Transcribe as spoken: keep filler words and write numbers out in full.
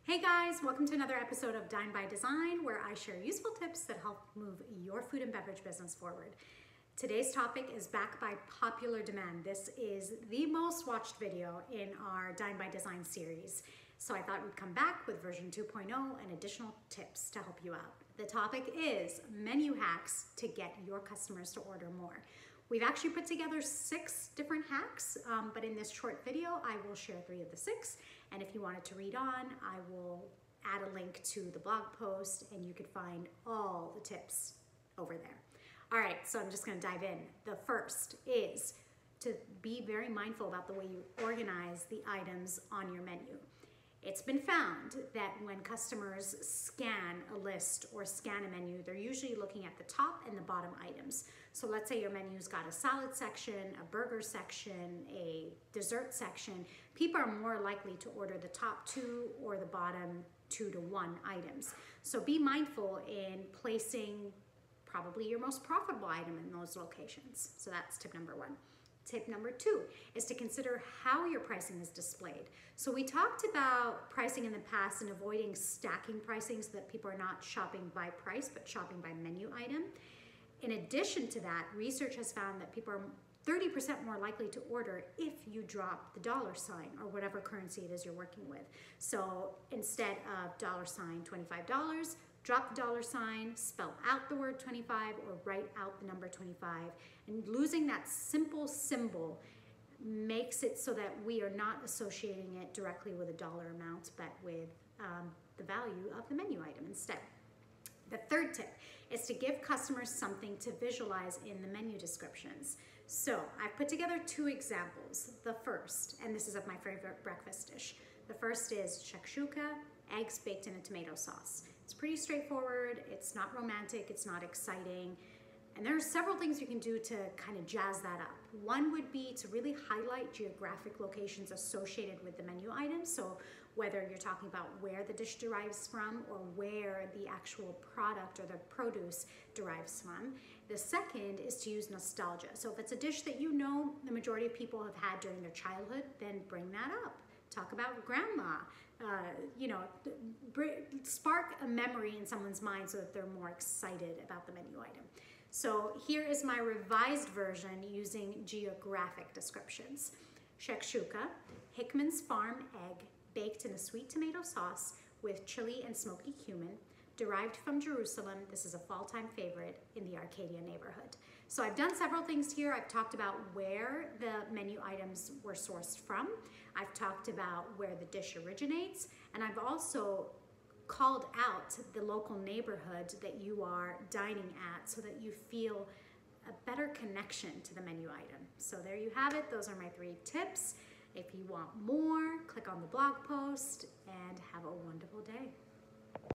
Hey guys, welcome to another episode of Dine by Design, where I share useful tips that help move your food and beverage business forward. Today's topic is back by popular demand. This is the most watched video in our Dine by Design series. So I thought we'd come back with version two point oh and additional tips to help you out. The topic is menu hacks to get your customers to order more. We've actually put together six different hacks, um, but in this short video, I will share three of the six. And if you wanted to read on, I will add a link to the blog post and you could find all the tips over there. All right, so I'm just gonna dive in. The first is to be very mindful about the way you organize the items on your menu. It's been found that when customers scan a list or scan a menu, they're usually looking at the top and the bottom items. So let's say your menu's got a salad section, a burger section, a dessert section. People are more likely to order the top two or the bottom two to one items. So be mindful in placing probably your most profitable item in those locations. So that's tip number one. Tip number two is to consider how your pricing is displayed. So we talked about pricing in the past and avoiding stacking pricing so that people are not shopping by price, but shopping by menu item. In addition to that, research has found that people are thirty percent more likely to order if you drop the dollar sign or whatever currency it is you're working with. So instead of dollar sign twenty-five dollars, drop the dollar sign, spell out the word twenty-five or write out the number twenty-five. And losing that simple symbol makes it so that we are not associating it directly with a dollar amount, but with um, the value of the menu item instead. The third tip is to give customers something to visualize in the menu descriptions. So I've put together two examples. The first, and this is of my favorite breakfast dish. The first is shakshuka, eggs baked in a tomato sauce. It's pretty straightforward, it's not romantic, it's not exciting, and there are several things you can do to kind of jazz that up. One would be to really highlight geographic locations associated with the menu items. So whether you're talking about where the dish derives from or where the actual product or the produce derives from. The second is to use nostalgia. So if it's a dish that you know the majority of people have had during their childhood, then bring that up. Talk about grandma, uh, you know, spark a memory in someone's mind so that they're more excited about the menu item. So here is my revised version using geographic descriptions. Shakshuka, Hickman's Farm egg baked in a sweet tomato sauce with chili and smoky cumin, derived from Jerusalem. This is a fall-time favorite in the Arcadia neighborhood. So I've done several things here. I've talked about where the menu items were sourced from. I've talked about where the dish originates, and I've also called out the local neighborhood that you are dining at so that you feel a better connection to the menu item. So there you have it. Those are my three tips. If you want more, click on the blog post and have a wonderful day.